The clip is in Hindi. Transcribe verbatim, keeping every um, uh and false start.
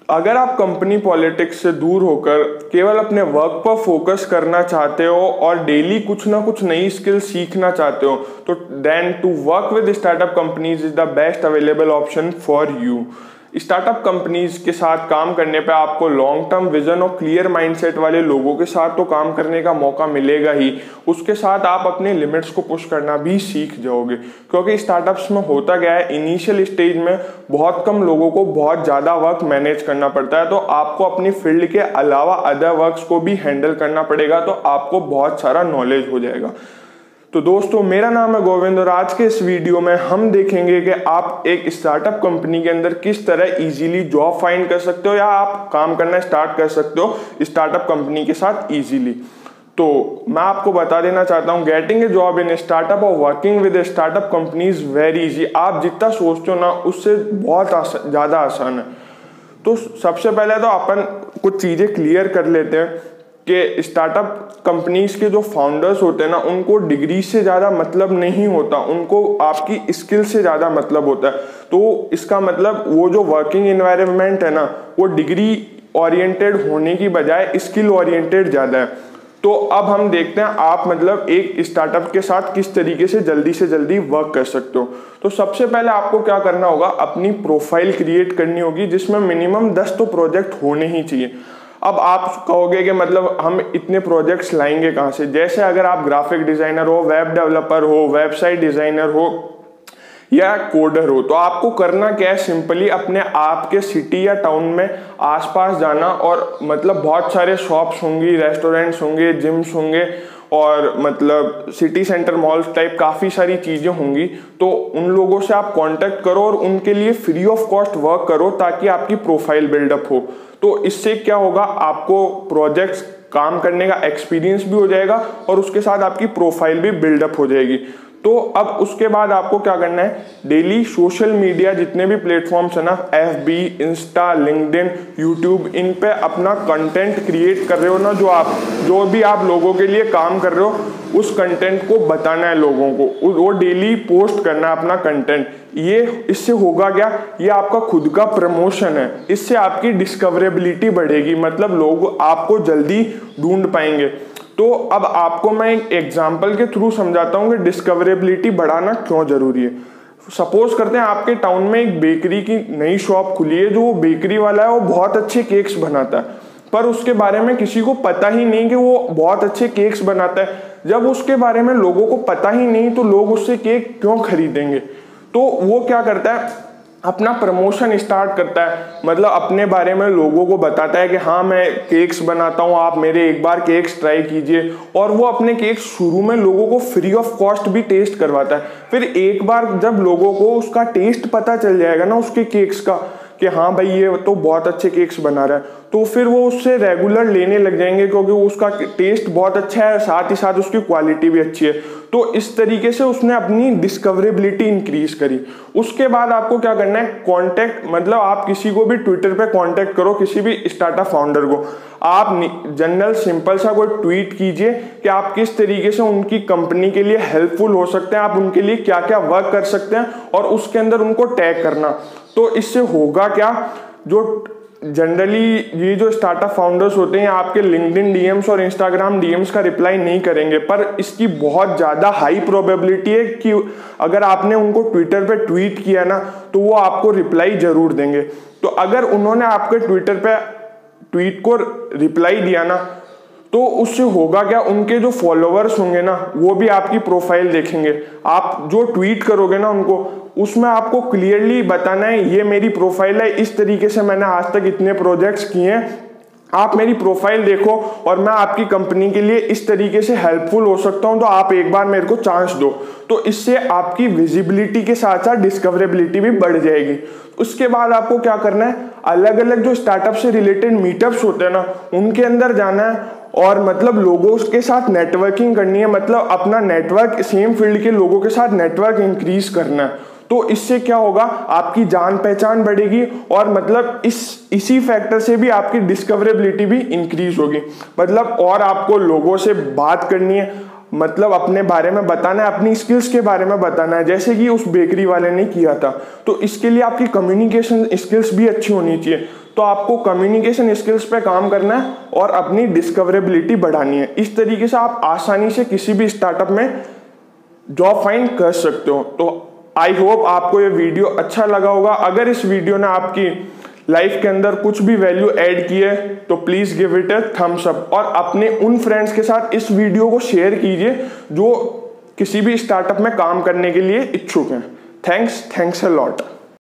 अगर आप कंपनी पॉलिटिक्स से दूर होकर केवल अपने वर्क पर फोकस करना चाहते हो और डेली कुछ ना कुछ नई स्किल सीखना चाहते हो, तो then to work with startup companies is the best available option for you. Startup companies के साथ काम करने पे आपको लॉन्ग टर्म विजन और क्लियर माइंडसेट वाले लोगों के साथ तो काम करने का मौका मिलेगा ही, उसके साथ आप अपने लिमिट्स को पुश करना भी सीख जाओगे। क्योंकि स्टार्टअप्स में होता क्या है, इनिशियल स्टेज में बहुत कम लोगों को बहुत ज़्यादा वर्क मैनेज करना पड़ता है, तो आपको अपनी फील्ड के अलावा अदर वर्क्स को भी हैंडल करना पड़ेगा, तो आपको बहुत सारा नॉलेज हो जाएगा। तो दोस्तों, मेरा नाम है गोविंद और आज के इस वीडियो में हम देखेंगे कि आप एक स्टार्टअप कंपनी के अंदर किस तरह इजीली जॉब फाइंड कर सकते हो या आप काम करना स्टार्ट कर सकते हो स्टार्टअप कंपनी के साथ इजीली। तो मैं आपको बता देना चाहता हूँ, getting a job in startup और working with startup company is very easy. आप जितना सोचते हो ना, उससे बहुत ज़्यादा आसान है। तो सबसे पहले तो अपन कुछ चीज़ें क्लियर कर लेते हैं कि स्टार्टअप कंपनीज के जो फाउंडर्स होते हैं ना, उनको डिग्री से ज़्यादा मतलब नहीं होता, उनको आपकी स्किल से ज़्यादा मतलब होता है। तो इसका मतलब वो जो वर्किंग एनवायरनमेंट है ना, वो डिग्री ओरिएंटेड होने की बजाय स्किल ओरिएंटेड ज़्यादा है। तो अब हम देखते हैं आप मतलब एक स्टार्टअप के साथ किस तरीके से जल्दी से जल्दी वर्क कर सकते हो। तो सबसे पहले आपको क्या करना होगा, अपनी प्रोफाइल क्रिएट करनी होगी जिसमें मिनिमम दस तो प्रोजेक्ट होने ही चाहिए। अब आप कहोगे कि मतलब हम इतने प्रोजेक्ट्स लाएंगे कहाँ से? जैसे अगर आप ग्राफिक डिजाइनर हो, वेब डेवलपर हो, वेबसाइट डिजाइनर हो या कोडर हो, तो आपको करना क्या है, सिंपली अपने आप के सिटी या टाउन में आसपास जाना और मतलब बहुत सारे शॉप्स होंगी, रेस्टोरेंट्स होंगे, जिम्स होंगे और मतलब सिटी सेंटर मॉल्स टाइप काफ़ी सारी चीज़ें होंगी। तो उन लोगों से आप कांटेक्ट करो और उनके लिए फ्री ऑफ कॉस्ट वर्क करो ताकि आपकी प्रोफाइल बिल्डअप हो। तो इससे क्या होगा, आपको प्रोजेक्ट्स काम करने का एक्सपीरियंस भी हो जाएगा और उसके साथ आपकी प्रोफाइल भी बिल्डअप हो जाएगी। तो अब उसके बाद आपको क्या करना है, डेली सोशल मीडिया जितने भी प्लेटफॉर्म्स है ना, F B, insta, LinkedIn, YouTube, इन पे अपना कंटेंट क्रिएट कर रहे हो ना, जो आप जो भी आप लोगों के लिए काम कर रहे हो उस कंटेंट को बताना है लोगों को, वो डेली पोस्ट करना है अपना कंटेंट। ये इससे होगा क्या, ये आपका खुद का प्रमोशन है, इससे आपकी डिस्कवरेबिलिटी बढ़ेगी, मतलब लोग आपको जल्दी ढूंढ पाएंगे। तो अब आपको मैं एक एग्जाम्पल के थ्रू समझाता हूँ कि डिस्कवरेबिलिटी बढ़ाना क्यों जरूरी है। सपोज करते हैं आपके टाउन में एक बेकरी की नई शॉप खुली है, जो वो बेकरी वाला है वो बहुत अच्छे केक्स बनाता है, पर उसके बारे में किसी को पता ही नहीं कि वो बहुत अच्छे केक्स बनाता है। जब उसके बारे में लोगों को पता ही नहीं तो लोग उससे केक क्यों खरीदेंगे? तो वो क्या करता है, अपना प्रमोशन स्टार्ट करता है, मतलब अपने बारे में लोगों को बताता है कि हाँ मैं केक्स बनाता हूँ, आप मेरे एक बार केक्स ट्राई कीजिए। और वो अपने केक्स शुरू में लोगों को फ्री ऑफ कॉस्ट भी टेस्ट करवाता है। फिर एक बार जब लोगों को उसका टेस्ट पता चल जाएगा ना उसके केक्स का, कि हाँ भाई ये तो बहुत अच्छे केक्स बना रहा है, तो फिर वो उससे रेगुलर लेने लग जाएंगे क्योंकि उसका टेस्ट बहुत अच्छा है, साथ ही साथ उसकी क्वालिटी भी अच्छी है। तो इस तरीके से उसने अपनी डिस्कवरेबिलिटी इंक्रीज करी। उसके बाद आपको क्या करना है, कांटेक्ट, मतलब आप किसी को भी ट्विटर पे कांटेक्ट करो, किसी भी स्टार्टअप फाउंडर को आप जनरल सिंपल सा कोई ट्वीट कीजिए कि आप किस तरीके से उनकी कंपनी के लिए हेल्पफुल हो सकते हैं, आप उनके लिए क्या क्या वर्क कर सकते हैं, और उसके अंदर उनको टैग करना। तो इससे होगा क्या, जो जनरली ये जो स्टार्टअप फाउंडर्स होते हैं आपके लिंक्डइन डीएम्स और इंस्टाग्राम डीएम्स का रिप्लाई नहीं करेंगे, पर इसकी बहुत ज़्यादा हाई प्रोबेबिलिटी है कि अगर आपने उनको ट्विटर पे ट्वीट किया ना तो वो आपको रिप्लाई जरूर देंगे। तो अगर उन्होंने आपके ट्विटर पे ट्वीट को रिप्लाई दिया ना, तो उससे होगा क्या, उनके जो फॉलोअर्स होंगे ना वो भी आपकी प्रोफाइल देखेंगे। आप जो ट्वीट करोगे ना उनको, उसमें आपको क्लियरली बताना है ये मेरी प्रोफाइल है, इस तरीके से मैंने आज तक इतने प्रोजेक्ट्स किए हैं, आप मेरी प्रोफाइल देखो और मैं आपकी कंपनी के लिए इस तरीके से हेल्पफुल हो सकता हूं, तो आप एक बार मेरे को चांस दो। तो इससे आपकी विजिबिलिटी के साथ साथ डिस्कवरेबिलिटी भी बढ़ जाएगी। उसके बाद आपको क्या करना है, अलग अलग जो स्टार्टअप से रिलेटेड मीटअप्स होते हैं ना उनके अंदर जाना है और मतलब लोगों के साथ नेटवर्किंग करनी है, मतलब अपना नेटवर्क, सेम फील्ड के लोगों के साथ नेटवर्क इंक्रीज करना है। तो इससे क्या होगा, आपकी जान पहचान बढ़ेगी और मतलब इस इसी फैक्टर से भी आपकी डिस्कवरेबिलिटी भी इंक्रीज होगी। मतलब और आपको लोगों से बात करनी है, मतलब अपने बारे में बताना है, अपनी स्किल्स के बारे में बताना है, जैसे कि उस बेकरी वाले ने किया था। तो इसके लिए आपकी कम्युनिकेशन स्किल्स भी अच्छी होनी चाहिए। तो तो आपको कम्युनिकेशन स्किल्स पे काम करना है और अपनी डिस्कवरेबिलिटी बढ़ानी है। इस तरीके से आप आसानी से किसी भी स्टार्टअप में जॉब फाइंड कर सकते हो। तो आई होप आपको ये वीडियो अच्छा लगा होगा। अगर इस वीडियो ने आपकी लाइफ के अंदर कुछ भी वैल्यू ऐड की है तो please give it a thumbs up, और अपने उन फ्रेंड्स के साथ इस वीडियो को शेयर कीजिए जो किसी भी स्टार्टअप में काम करने के लिए इच्छुक हैं। Thanks thanks a lot.